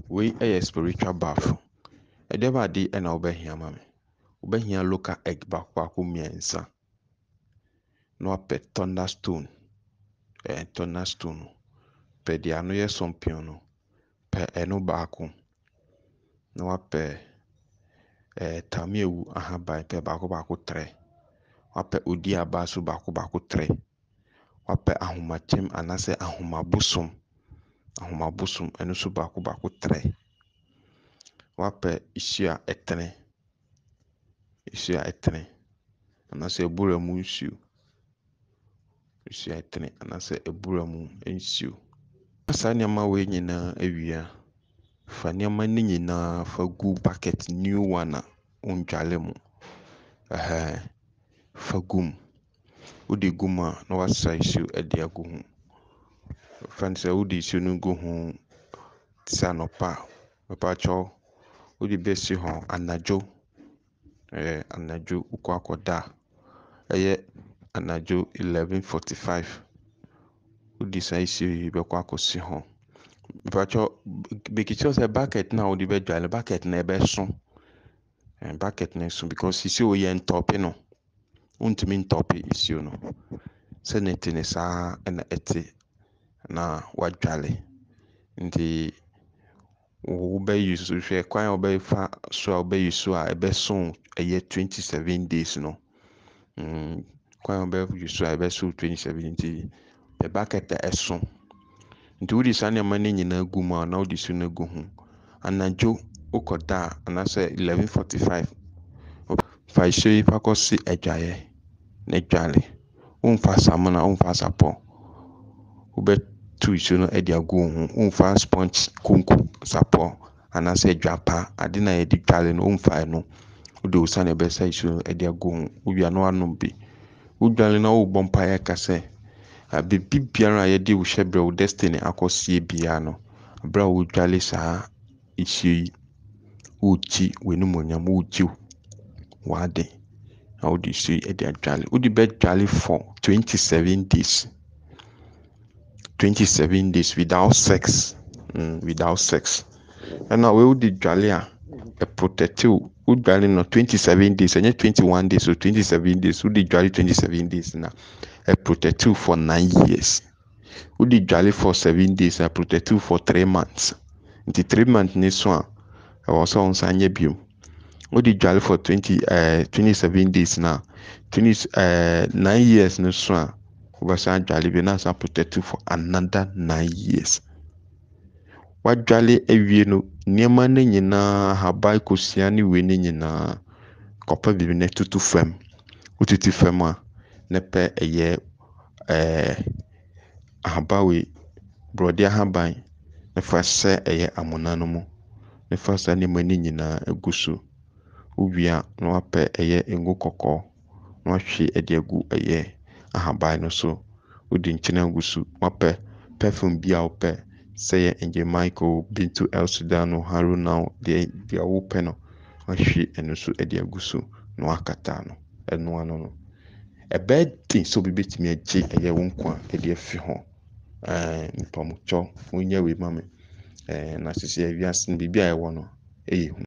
We a spiritual bath. Edeba di ena obehia mame. Obehia local egg baako miensa. No ape thunderstone. Thunderstone. Pe di ano ye sompion no. Pe eno baako. No ape tamiewu ahaban pe baako 3. Wape odi abasu baako 3. Wape ahomachem anase ahomabosom. Ahomabosom eno so baako 3. Wape isua etene. Isua etene. Anase ebura mu nsuo. Isua etene anase ebura mu nsuo. Asa nneɛma we nyinaa awia. Fa nneɛma ne nyinaa fa gu bucket new one a ondwale mu. Fa gum. Wode gum a na wasa isuo de agu ho. Fa nse wode isuo no gu ho tisa nopa. Mepacho wode besi ho anadwo. Anadwo ukọ akoda. Eye anadwo 11:45. Wode sa isuo yi bekọ akosi ho. Mepacho bekicho se bucket na wode be dwale bucket na ebe so. Bucket na so because isuo ye ntope no. Untimi ntope isuo no. Se neti ne saa na eti na wadwale. Nti wo be use hwe kwan obe fa so a obe use a ebe so eye 27 days no. Kwan obe use a ebe so 27 nti the bucket eso. Nti wodi sa ne ma ne nyina gu ma na wodi su na gu ho. Anadwo ukoda anase 11:45. Fa isuo yi fa kosi edwaye na dwale. Umfa samuna umfa sapo. Ube tu isuo no edi agu ho. Umfa sponge kunku sapo anase dwapa ade na edi dwale no umfa eno. Wode usa na ebe sa isuo edi agu ho. Uwia no anom bi. Udwale na wo bompa ya kase. Bibi biara yedi wo hyebre wo destiny akosie bia no. Abra wo dwale saa isuo yi. Uchi wenumonyam uchi wade. Na wode isuo edi adwale. Wode be dwale for 27 days. 27 days without sex. Without sex. And now we would dwale a protective. Would dwale no 27 days and 21 days or 27 days. Would dwale 27 days now. A protective for 9 years. Would dwale for 7 days a protective for 3 months. The 3 months this one. I was on Sanya Bium. Would dwale for 27 days now. 9 years no one. Ubasa dwale be na protective for another 9 years. Wadwale ewie no nneɛma ne nyinaa habai kosia ne we ne nyinaa kopa bibi ne tutu fam. Ututu fam a ne pe eye ahabawe brode ahaban ne fa se eye amona no mu. Ne fa sa nneɛma ne nyinaa eguso. Uwia no ape eye ngo kokọ. No ahwe ede agu eye ahaban no so. Udi nkyene aguso. Wape perfume bia ope say Angel Michael Bintu El Sudano Haruna de open no ahwe eno so ede aguso no akata no eno ano no a bad thing so be betimi agye eye wo nkwa ede afi ho npamucho onye we mame na sisi awiase bibia e wo no